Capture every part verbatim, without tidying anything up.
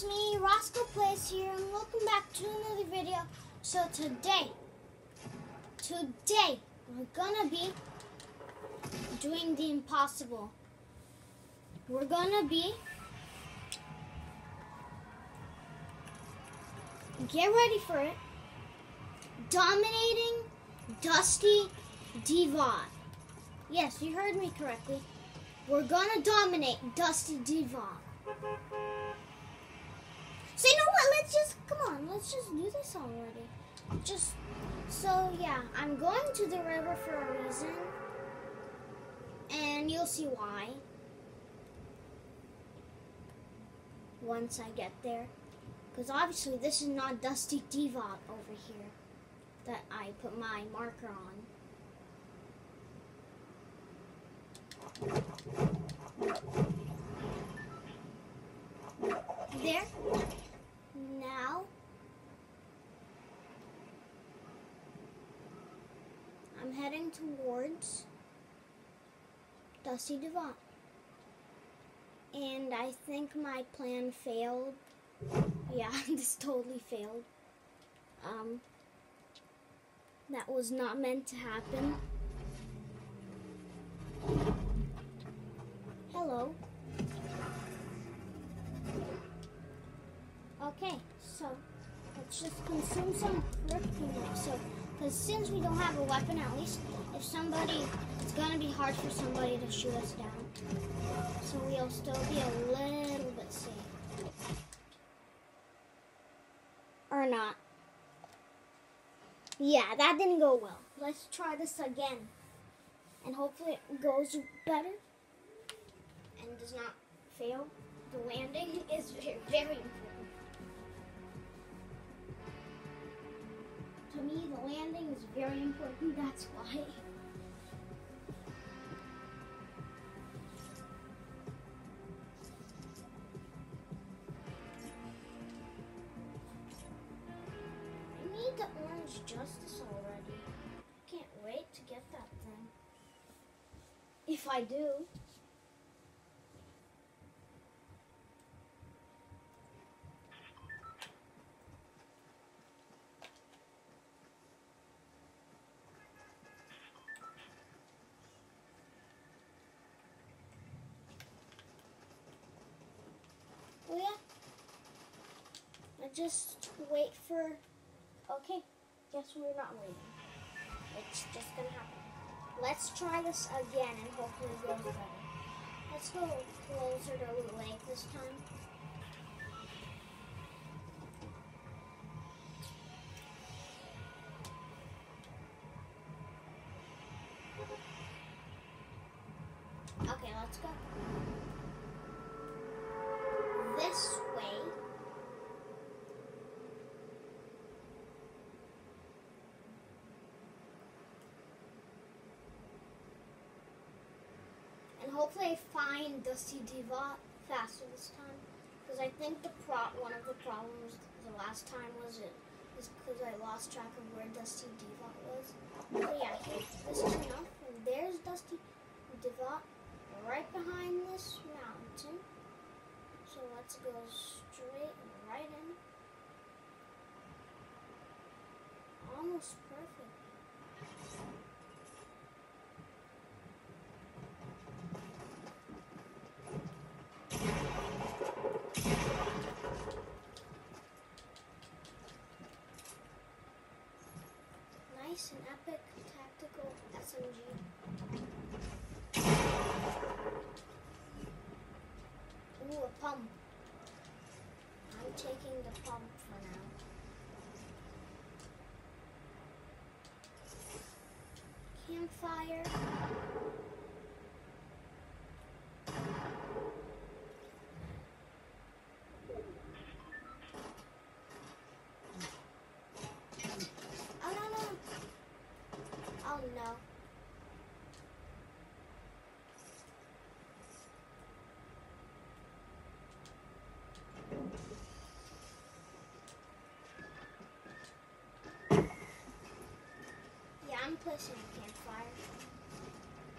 it's me, Roscoe Plays here, and welcome back to another video. So today, today, we're gonna be doing the impossible. We're gonna be, get ready for it, dominating Dusty Devon. Yes, you heard me correctly. We're gonna dominate Dusty Devon. So you know what, let's just, come on, let's just do this already. Just, so yeah, I'm going to the river for a reason. And you'll see why. Once I get there. Because obviously this is not Dusty Devon over here that I put my marker on. There. Now, I'm heading towards Dusty Devon. And I think my plan failed. Yeah, this totally failed. Um, that was not meant to happen. Hello. Okay, so let's just consume some kryptonite. So, because since we don't have a weapon, at least if somebody, it's gonna be hard for somebody to shoot us down. So we'll still be a little bit safe. Or not. Yeah, that didn't go well. Let's try this again. And hopefully it goes better and does not fail. The landing is very, very important. To me, the landing is very important, that's why. I need the orange justice already. Can't wait to get that thing. If I do. Oh yeah, I just wait for, okay, guess we're not waiting. It's just gonna happen. Let's try this again and hopefully it goes better. Let's go closer to the lake this time. Okay, let's go. This way. And hopefully I find Dusty Devon faster this time. Because I think the pro one of the problems the last time was it is because I lost track of where Dusty Devon was. But yeah, this is enough. And there's Dusty Devon right behind this mountain. So let's go straight right in. Almost perfect. Nice and epic tactical S M G. Ooh, a pump. I'm taking the pump for now. Campfire. Oh no no. Oh no. I'm placing a campfire.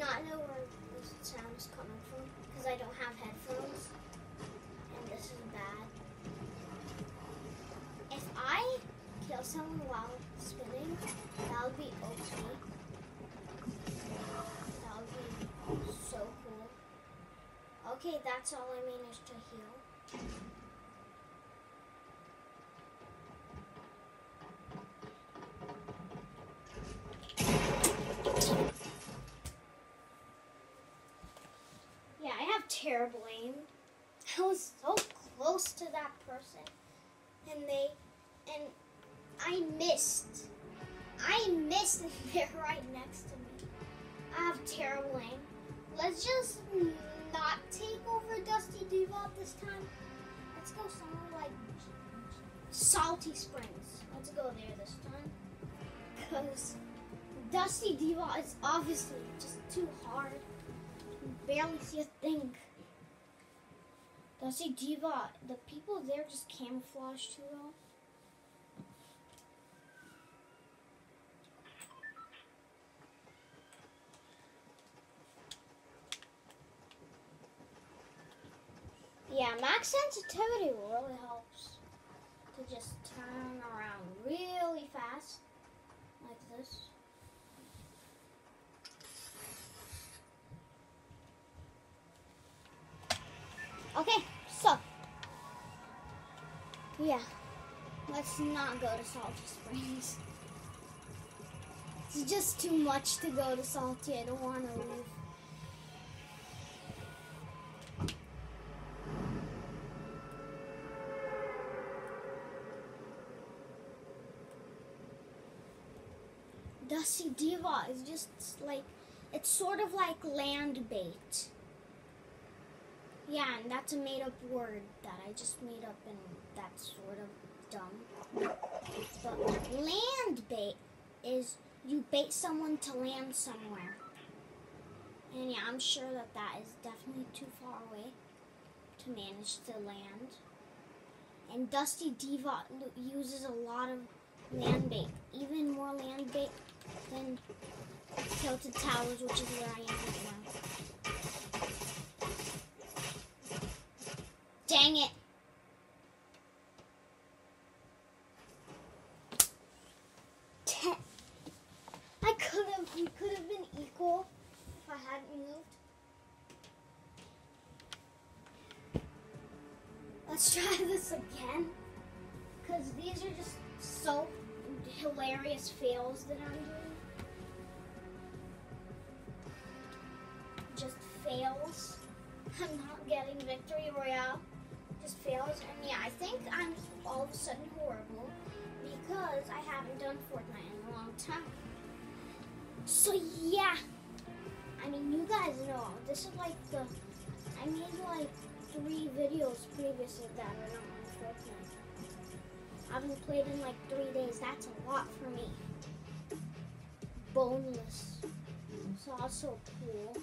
not know where this sound is coming from because I don't have headphones, and this is bad. If I kill someone while spinning, that would be O P. That would be so cool. Okay, that's all I managed to heal. Yeah, I have terrible aim. I was so close to that person, and they, and I missed. I missed, and they're right next to me. I have terrible aim. Let's just not take over Dusty Diva this time. Let's go somewhere like Salty Springs. Let's go there this time. Because Dusty Diva is obviously just too hard. You barely see a thing. Dusty Diva, the people there just camouflage too well. Yeah, max sensitivity really helps to just turn around really fast, like this. Okay, so, yeah, let's not go to Salty Springs. It's just too much to go to Salty, I don't want to leave. Dusty Diva is just like, it's sort of like land bait. Yeah, and that's a made up word that I just made up, and that's sort of dumb. But land bait is you bait someone to land somewhere. And yeah, I'm sure that that is definitely too far away to manage to land. And Dusty Diva uses a lot of land bait, even more land bait than Tilted Towers, which is where I am right now. Dang it! Ten. I could have, we could have been equal if I hadn't moved. Let's try this again, because these are just so hilarious fails that I'm doing. Just fails. I'm not getting Victory Royale. Just fails. And yeah, I think I'm all of a sudden horrible because I haven't done Fortnite in a long time. So yeah, I mean, you guys know, this is like the, I made like three videos previously that are not on Fortnite. I haven't played in like three days. That's a lot for me. Boneless. It's also cool.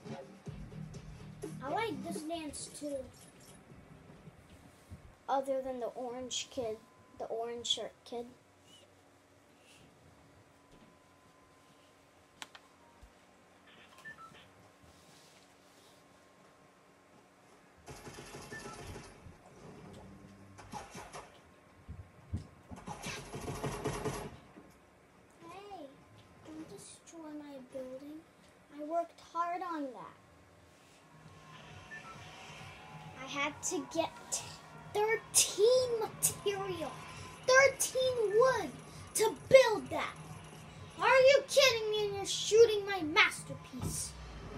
I like this dance too. Other than the orange kid, the orange shirt kid. Building. I worked hard on that. I had to get thirteen material, thirteen wood to build that. Are you kidding me? And you're shooting my masterpiece.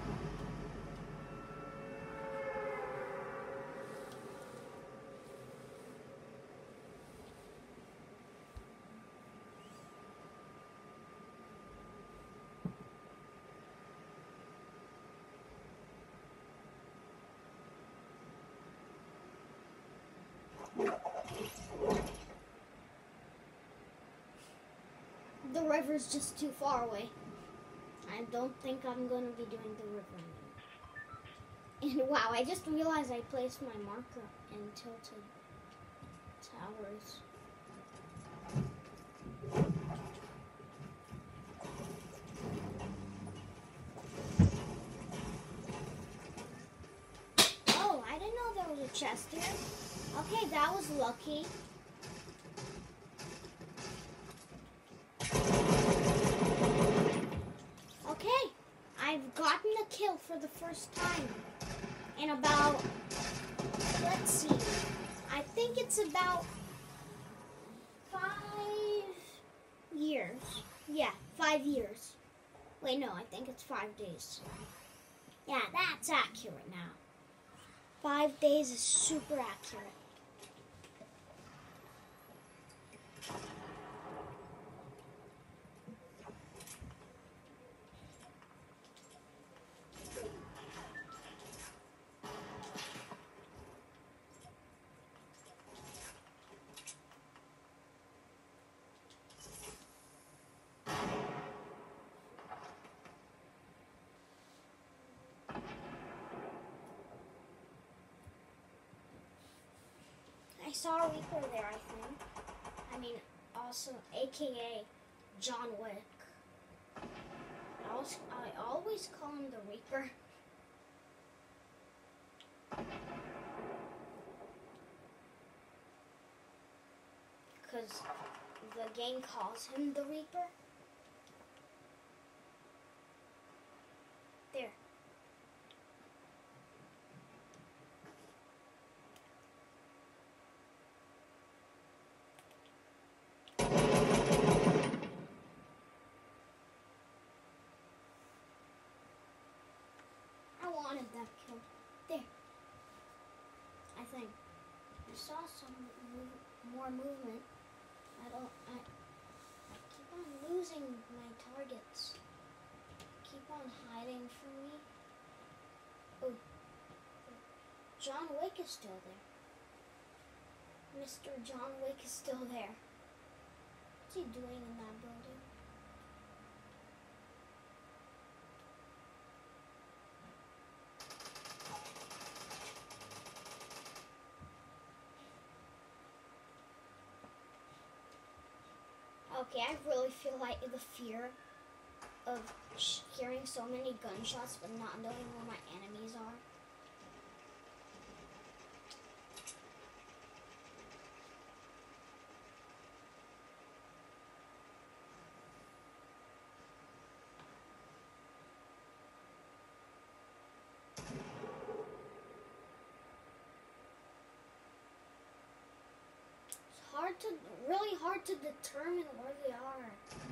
The river's just too far away. I don't think I'm going to be doing the river anymore. And wow, I just realized I placed my marker in Tilted Towers. chest here. Okay, that was lucky. Okay, I've gotten a kill for the first time in about, let's see, I think it's about five years. Yeah, five years. Wait, no, I think it's five days. Yeah, that's accurate now. Five days is super accurate. I saw a Reaper there, I think. I mean, also, A K A John Wick. I, also, I always call him the Reaper. Because the game calls him the Reaper. There. Wanted that kill. There. I think. I saw some move, more movement. I don't. I, I keep on losing my targets. Keep on hiding from me. Oh. John Wick is still there. Mister John Wick is still there. What's he doing in that building? Okay, I really feel like the fear of hearing so many gunshots but not knowing where my enemies are. Hard to, really hard to determine where they are.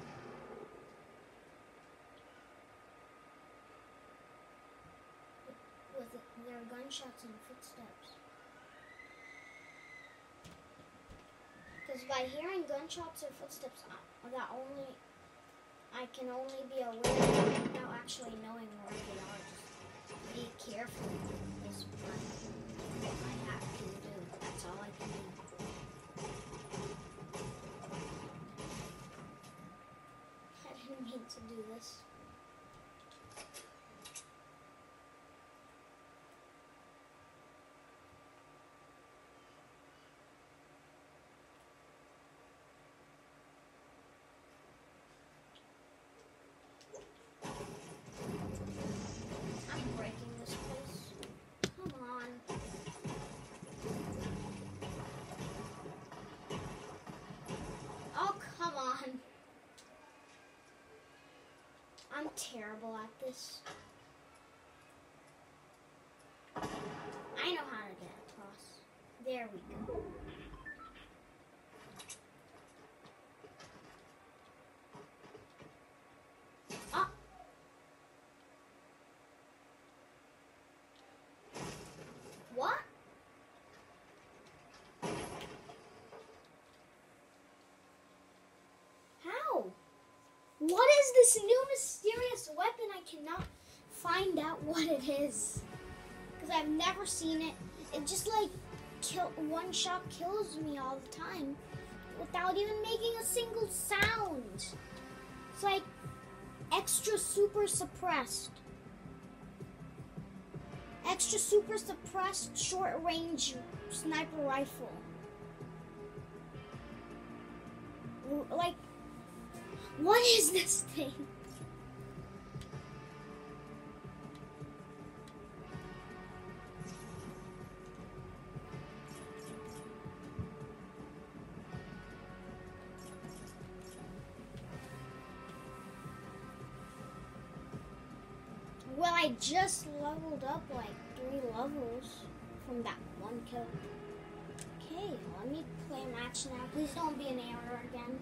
With, with their gunshots and footsteps. Because by hearing gunshots or footsteps, I, that only, I can only be aware without actually knowing where they are. Just be careful is what I have to do. That's all I can do. I didn't mean to do this. I'm breaking this place. Come on. Oh, come on. I'm terrible at this. I know how to get across. There we go. Ah. What? How? What is this new mysterious weapon? I cannot find out what it is. Because I've never seen it. It just like kill, one shot kills me all the time without even making a single sound. It's like extra super suppressed. Extra super suppressed short range sniper rifle. Like, what is this thing? I just leveled up like three levels from that one kill. Okay, let me play a match now. Please don't be an error again.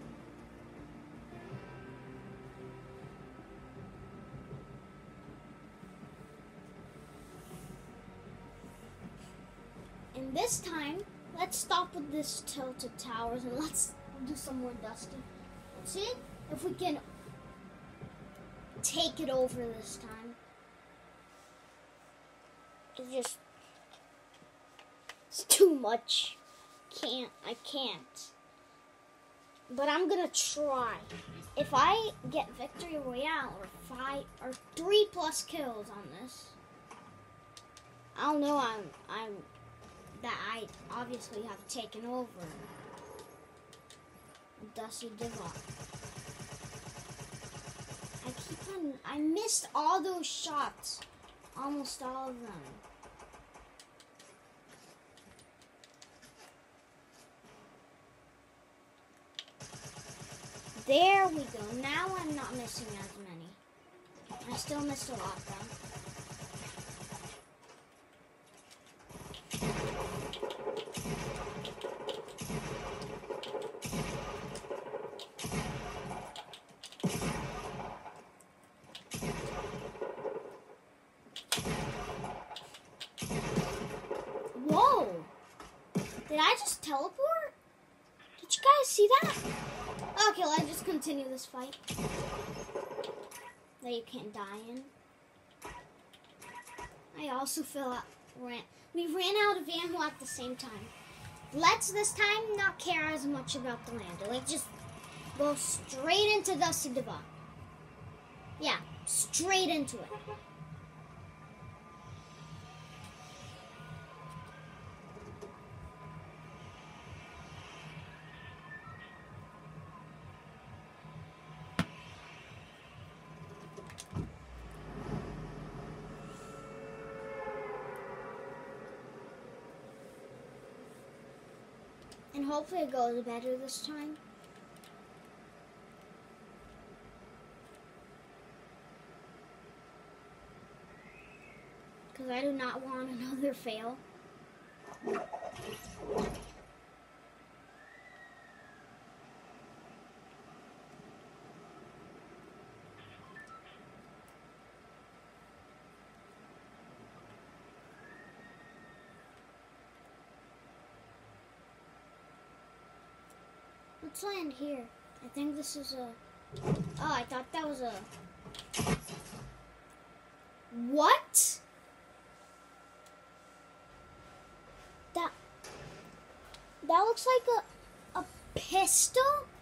And this time, let's stop with this tilted towers and let's do some more Dusty. Let's see if we can take it over this time. It's just, it's too much. Can't, I can't. But I'm gonna try. If I get victory royale or five or three plus kills on this, I'll know I'm, I'm, that I obviously have taken over Dusty Divot. I keep on, I missed all those shots. Almost all of them. There we go. Now I'm not missing as many. I still missed a lot though. Whoa! Did I just teleport? Did you guys see that? Okay, let's just continue this fight that you can't die in. I also fell out. Ran, we ran out of ammo at the same time. Let's this time not care as much about the lander. Like just go straight into Dusty Divot. Yeah, straight into it. And hopefully it goes better this time. Because I do not want another fail. Let's land here. I think this is a... Oh, I thought that was a... What? That... That looks like a... A pistol?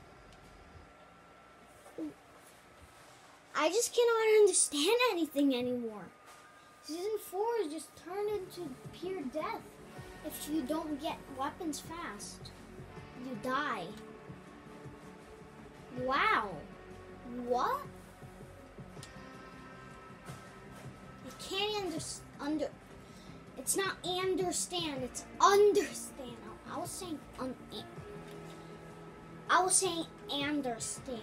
I just cannot understand anything anymore. Season four is just turned into pure death. If you don't get weapons fast, you die. Wow. What? I can't under, under it's not understand, it's understand. I was saying un, I was saying understand.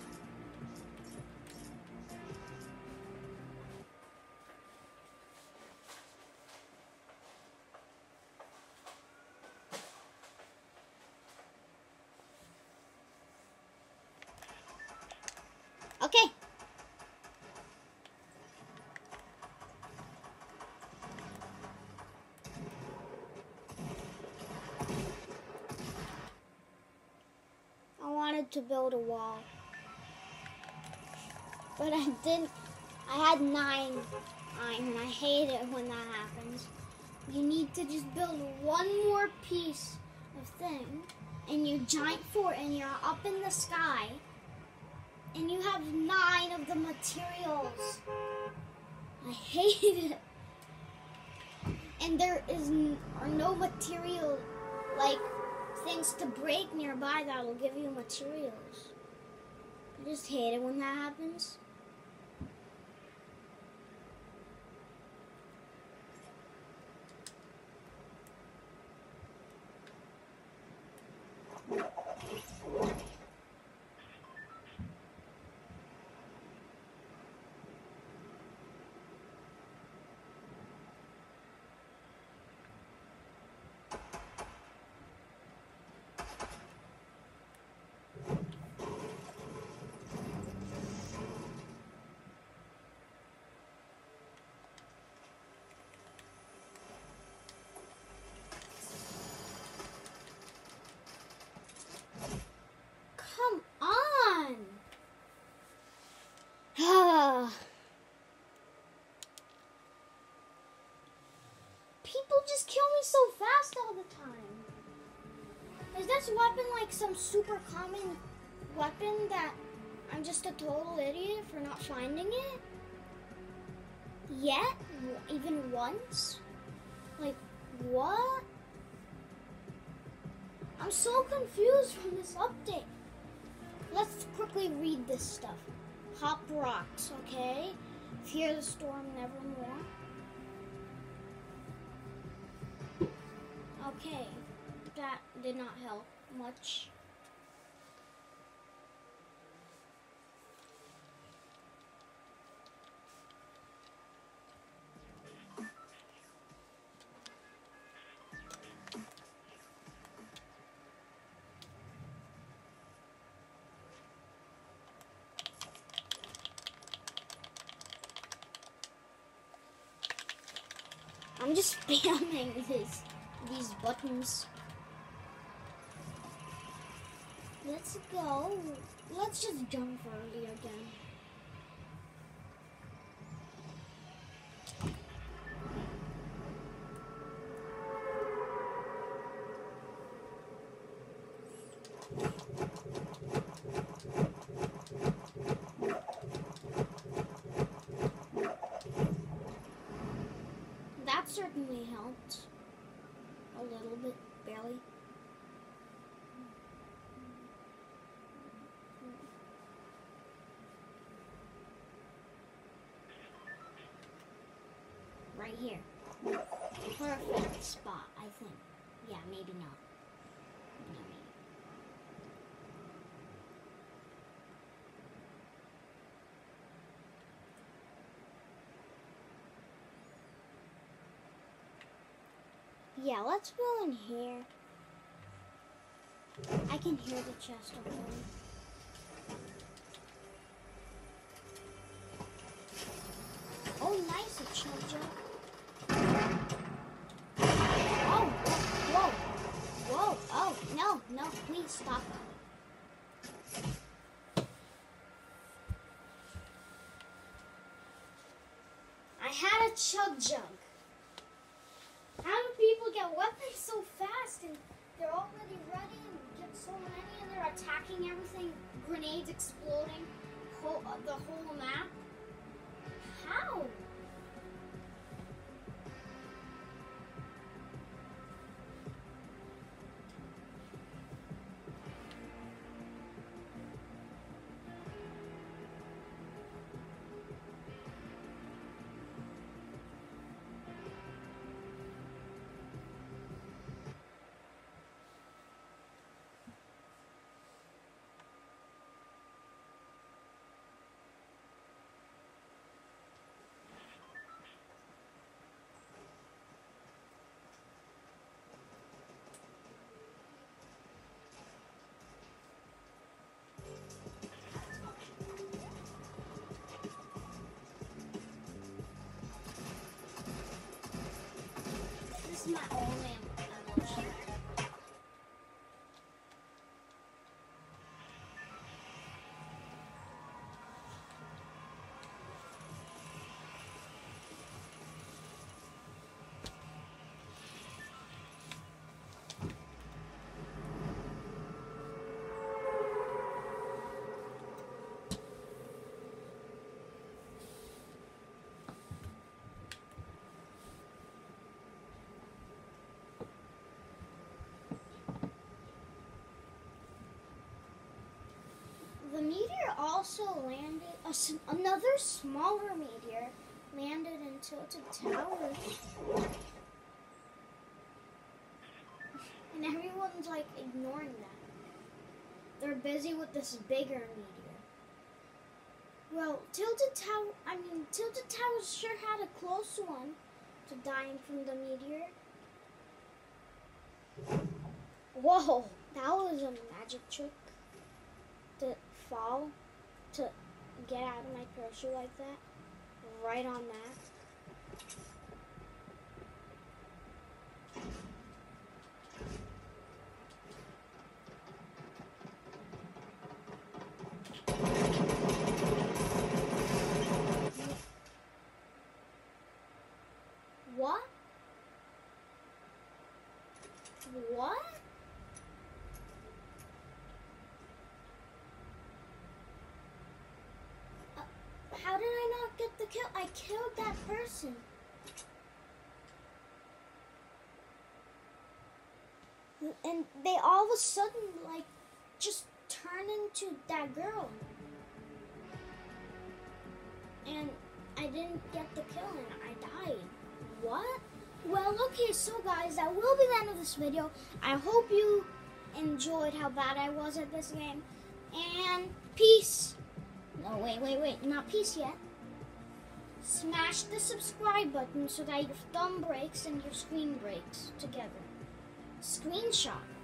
Okay. I wanted to build a wall, but I didn't. I had nine iron. I hate it when that happens. You need to just build one more piece of thing, and your giant fort, and you're up in the sky. And you have nine of the materials. I hate it. And there is n are no material, like things to break nearby that will give you materials. I just hate it when that happens. just kill me so fast all the time? Is this weapon like some super common weapon that I'm just a total idiot for not finding it? Yet? Even once? Like, what? I'm so confused from this update. Let's quickly read this stuff. Hop rocks, okay? Fear the storm nevermore. Okay, that did not help much. I'm just spamming this, these buttons. Let's go. Let's just jump early again. That certainly helped. A little bit, barely. Right here. Perfect spot, I think. Yeah, maybe not. No, maybe. Yeah, let's go in here. I can hear the chest opening. Oh, nice, a chug jug. Oh, whoa, whoa, oh, no, no, please stop. I had a chug jug. How do people get weapons so fast and they're already ready and get so many and they're attacking everything, grenades exploding, whole, uh, the whole map? How? This is my only emotion. The meteor also landed, a s another smaller meteor landed in Tilted Towers. And everyone's like ignoring that. They're busy with this bigger meteor. Well, Tilted Tower, I mean, Tilted Towers sure had a close one to dying from the meteor. Whoa, that was a magic trick. To fall, to get out of my parachute like that, right on that. What? get the kill. I killed that person. And they all of a sudden, like, just turn into that girl. And I didn't get the kill and I died. What? Well, okay, so guys, that will be the end of this video. I hope you enjoyed how bad I was at this game. And peace. No, wait, wait, wait. Not peace yet. Smash the subscribe button so that your thumb breaks and your screen breaks together. Screenshot.